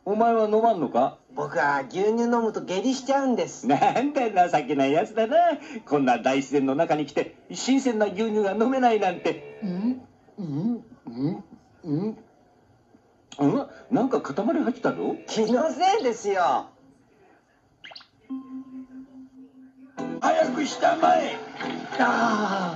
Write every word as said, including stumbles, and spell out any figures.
お前は飲まんのか？ 僕は牛乳飲むと下痢しちゃうんです。 なんだ情けないやつだな。こんな大自然の中に来て新鮮な牛乳が飲めないなんて。うんうんうんうんうん、なんか塊入ったぞ。 気のせいですよ。 早くしたまえ。ああ。